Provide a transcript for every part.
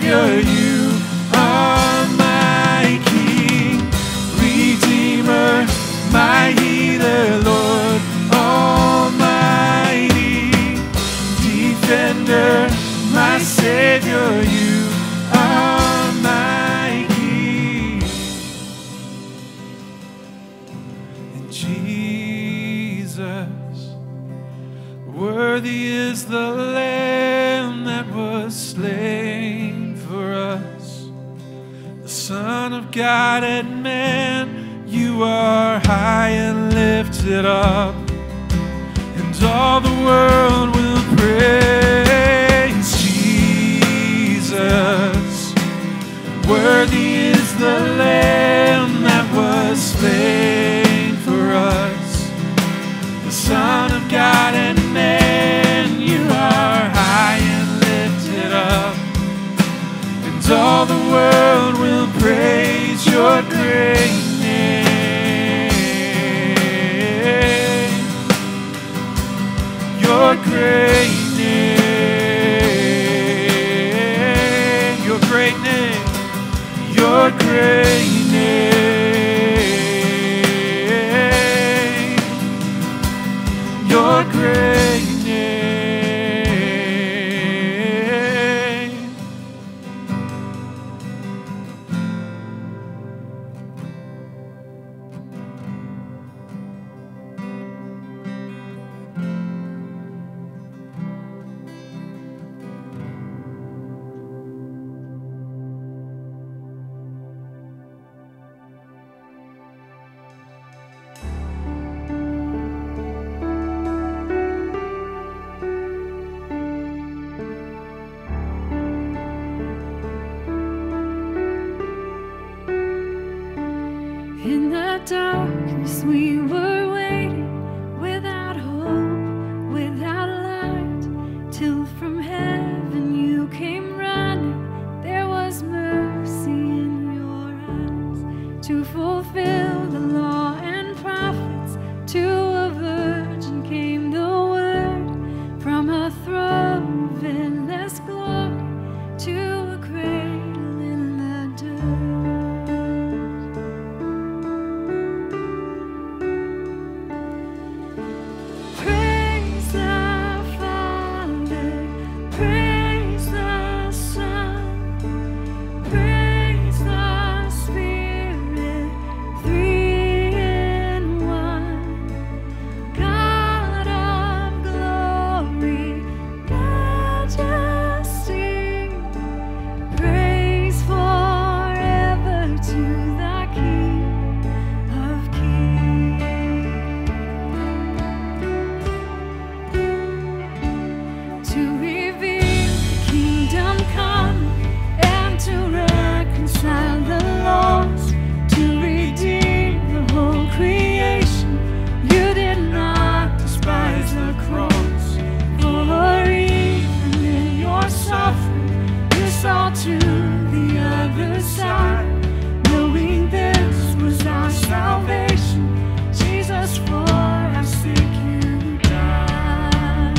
Savior, you are my King, Redeemer, my healer, Lord Almighty, Defender, my Savior, you are my King. And Jesus, worthy is the Lamb that was slain for us, the Son of God and man. You are high and lifted up, and all the world will praise Jesus. Worthy is the Lamb that was slain for us, the Son of God and man. You are high and lifted up, and all the world will praise your great name. Your great name, your great name, your great name, your great name. In the darkness we were waiting, without hope, without light, till from heaven you came running. There was mercy in your eyes to fulfill the law and prophets. To a virgin came the word, from a throne of endless glory to a cradle in the dirt. To the other side, knowing this was our salvation. Jesus, for our sake you died.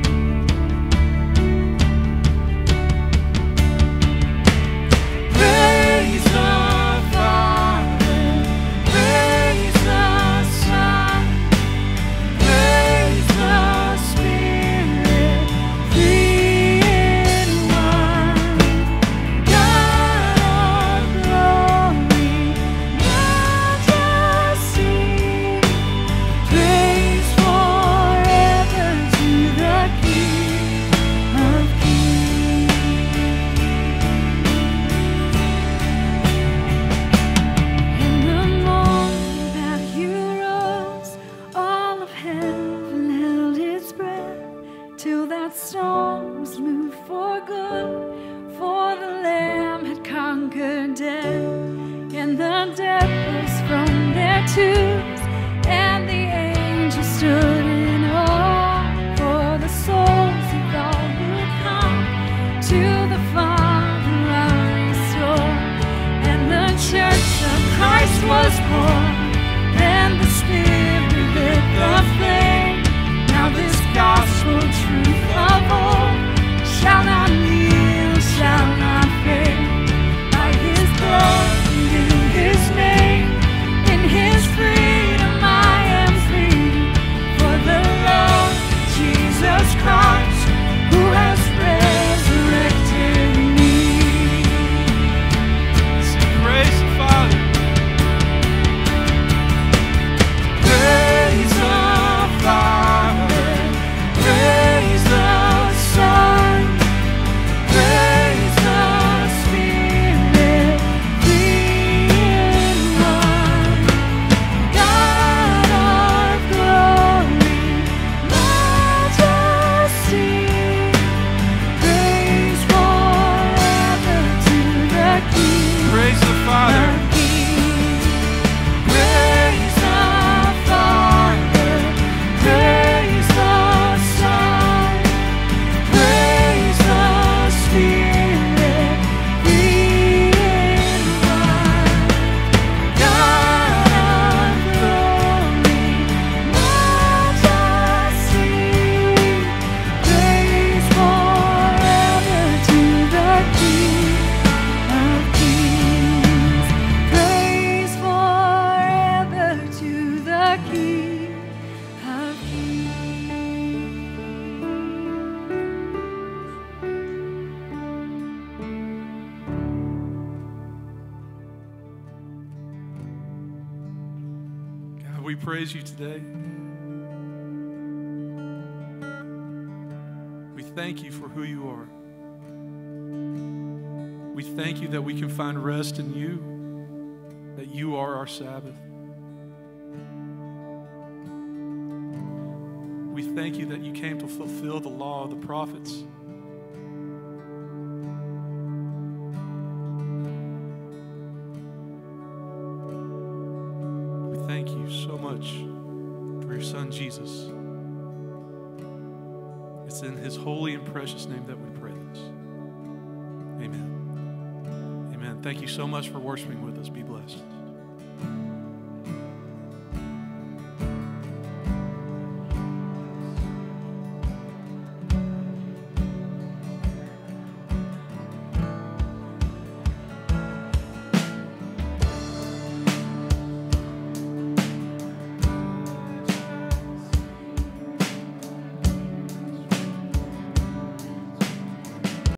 Praise the Father, praise the Son, praise the Spirit, three in one. Till that stone was moved for good, for the Lamb had conquered death, and the dead rose from their tombs, and the angels stood in awe for the souls of all who come to the Father are restored, and the church of Christ was born, and the Spirit lit the flame. Now this gospel truth of all shall not kneel, shall not fail. we praise you today. We thank you for who you are. We thank you that we can find rest in you, that you are our Sabbath. We thank you that you came to fulfill the law of the prophets. We thank you so much for your Son, Jesus. It's in his holy and precious name that we pray this. Amen. Amen. Thank you so much for worshiping with us. Be blessed.